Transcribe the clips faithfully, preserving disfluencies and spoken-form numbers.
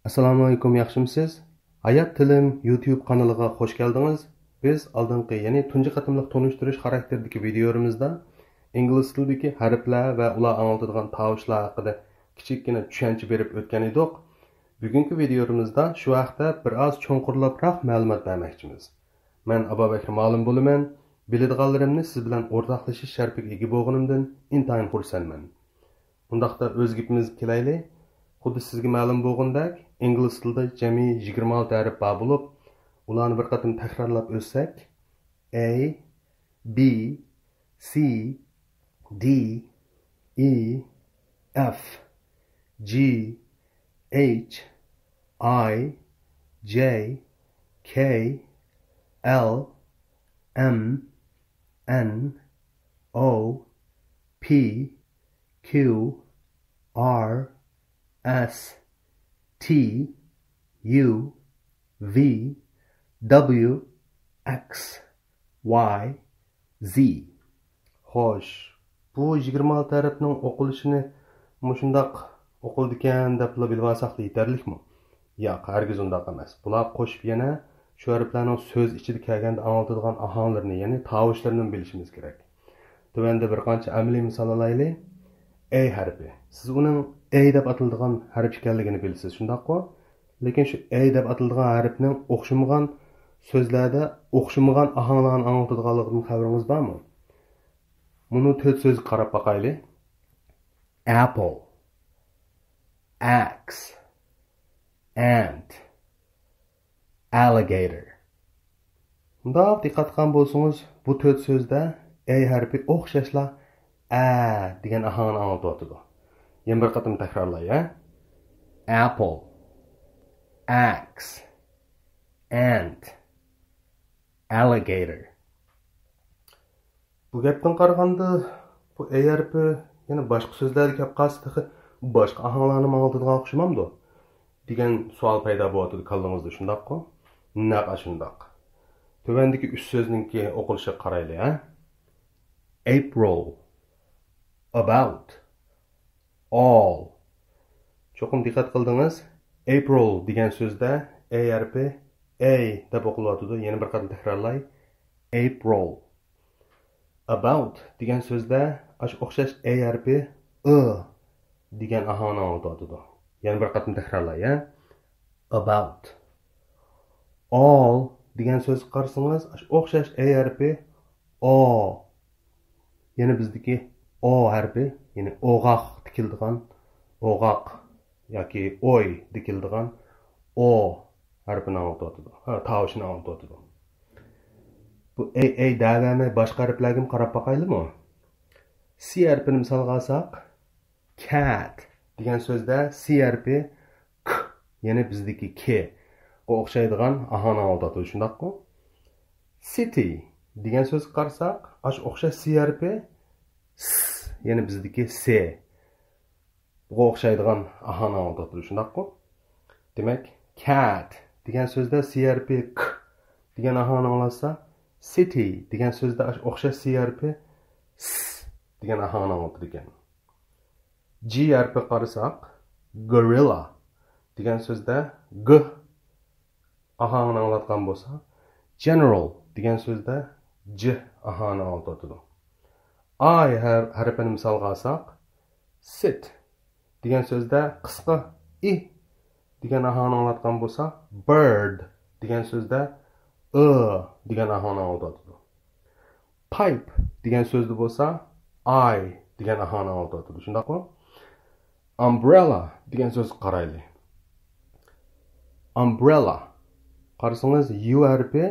Assalomu alaykum, yaxshimisiz? Hayot tilim YouTube kanaliga hoş geldiniz. Biz aldınqı yeni tunji qatımlıq tonushtirish xarakterdagi videolarımızda ingliz tilidagi harflar va ular anlatadigan tovushlar haqida kichikkina tushuncha berib o'tgan edik. Bugungi videolarımızda shu haqda biroz cho'nqurlabroq ma'lumot bermoqchimiz. Men Abubakr ma'lum bo'laman. Biladiganlarimni siz bilan o'rtoqlashish sharfiga ega bo'lganimdan intayin xursandman. Undaqda o'z gapimiz kelayli. Xuddi sizga ma'lum bo'lgandek, ingliz tilida jami yigirma olti harf bor bo'lib, ularni bir qatim takrorlab o'tsak, A, B, C, D, E, F, G, H, I, J, K, L, M, N, O, P, Q, R, S, T, U, V, W, X, Y, Z. Xo'sh, bu yigirma olti harfning o'qilishini mushundaq o'qildikan deb bilib olsaq yetarlikmi? Yo'q, hargiz undaq emas. Bular qo'shib yana shu harflarning so'z ichida kelganda anglatadigan ohanglarini, ya'ni tovushlarni bilishimiz kerak. Tuvanda bir qancha amaliy misol olaylik. A harfi. Siz uning A deb atiladigan harf ekanligini bilasiz, shundaqmi? Lekin shu A deb atiladigan harfning o'xshamagan so'zlarda o'xshamagan ohanglarni anglatadiganligidan xabaringiz bormi? Buni to'rt so'zga qarab boqaylik. Apple, axe, ant, alligator. Bunda diqqat qilgan bo'lsangiz, bu to'rt so'zda A harfi o'xshashla A degan ohangni anglatyapti. Yana bir qatim takrorlay, ya. Apple, axe, ant, alligator. Bu gapdan qaraganda bu A harfi yana boshqa so'zlarga kelib qolsa, boshqa ohanglarni anglatadigan o'xshamamdi degan savol paydo bo'lyapti kallangizda, shundaqmi? Naq shundaq. Tuvandagi uch so'zningki o'qilishiga qaraylik, ha? April, about, all. Cho'qim diqqat qildingiz. April degan so'zda A harfi A deb o'qilyapti. Yana bir qator takrorlay. April. About degan so'zda ash o'xshash A harfi I degan ohangni anglatyapti. Yana bir qator takrorlay, ya. About. All degan so'z qarasangiz ash o'xshash A harfi O. Yana bizdagi O harfi, ya'ni o'g'aq tikildigan, o'g'aq yoki o'y tikildigan O harfini anglatyapti. Ha, tovushini anglatyapti. Bu A A davami boshqa harflarga qarab boqaylikmi? C harfini misolga olsak, cat degan so'zda C harfi K, ya'ni bizdagi K o'xshaydigan ohangni anglatyapti, shundaqmi? City degan so'z qarasak, ash o'xshash C harfi S, ya'ni bizdagi C bu o'xshaydigan ohangni anglatyapti, shundaqmi? Demak, cat degan so'zda C harfi K degan ohangni anglatsa, city degan so'zda ash o'xshash C harfi S degan ohangni anglatadi ekan. G harfi qarasak, gorilla degan so'zda G ohangni anglatgan bo'lsa, general degan so'zda J ohangni anglatadi. I harfini misolga olsak, sit degan so'zda qisqa I degan ohangni anglatgan bo'lsa, bird degan so'zda I degan ohangni anglatadi. Pipe degan so'zda bo'lsa, I degan ohangni anglatadi, shundaqmi? Umbrella degan so'z qaraylik. Umbrella qarasangiz U harfi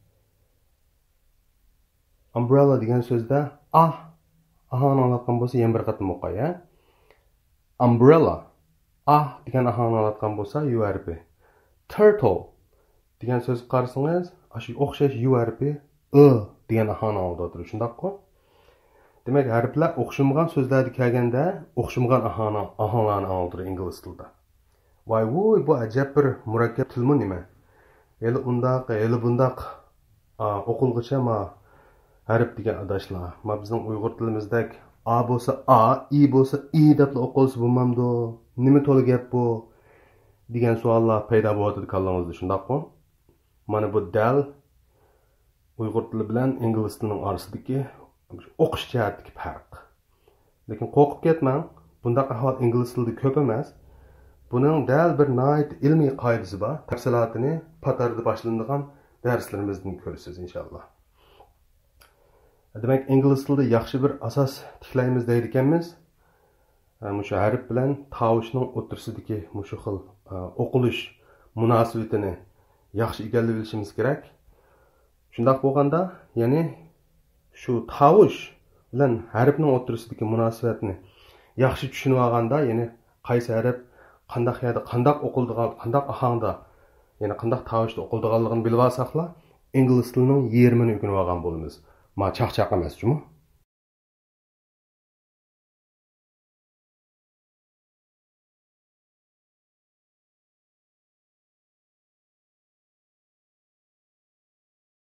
umbrella degan so'zda A ohangni anglatgan bo'lsa, yana bir qatim o'qay, ya. Umbrella A degan ohangni anglatgan bo'lsa, U harfi. Turtle degan so'z qarasangiz, shu o'xshash U harfi I degan ohangni anglatadi, shundaqmi? Demak, harflar o'xshamagan so'zlarga kelganda o'xshamagan ohangni ohanglarni anglatadi ingliz tilida. Voy, voy, bu ajab bir murakkab tilmi nima? Eli undaq, eli bundaq o'qilg'icha ma harf degan adashlar. Ma bizning Uyg'ur tilimizdek A bo'lsa A, I bo'lsa I deb o'qilsa bo'lmamdi. Nima to'la gap bu? Demak, harflar o'xshamagan so'zlarga kelganda o'xshamagan ohanglarni anglatadi ingliz tilida. Voy, voy, bu ajab bir murakkab tilmi nima? Eli undaq, eli bundaq o'qilg'icha ma harf degan adashlar. Ma bizning Uyg'ur tilimimizdek A bo'lsa A, I bo'lsa I deb o'qilsa bo'lmamdi. Nima to'la gap bu? degan savollar paydo bo'lyapti kallangizda, shundaqmi? Mana bu dal Uyg'ur tili bilan ingliz tilining orasidagi o'qish jihatdagi farq. Lekin qo'rqib ketmang, bundaq ahvol ingliz tilida ko'p emas. Buning dal bir nihoyat ilmiy qoidasi bor. Tafsilotini patarda boshlanadigan darslarimizdan ko'rasiz inshaalloh. Demak, ingliz tilida yaxshi bir asos tiklaymiz deydi ekanmiz. Mushu harf bilan tovushning o'tirsidagi mushu xil o'qilish munosabatini yaxshi egallab olishimiz kerak. Shundaq bo'lganda, ya'ni shu tovush bilan harfning o'tirsidagi munosabatni yaxshi tushunib olganda, ya'ni qaysi harf qandaq yerda qandaq o'qiladigan, qandaq ahangda, ya'ni qandaq tovushda o'qiladiganligini bilib olsaqlar, ingliz tilining yerimini o'rganib olgan bo'lamiz. Ma chaqchaq emas, jumi?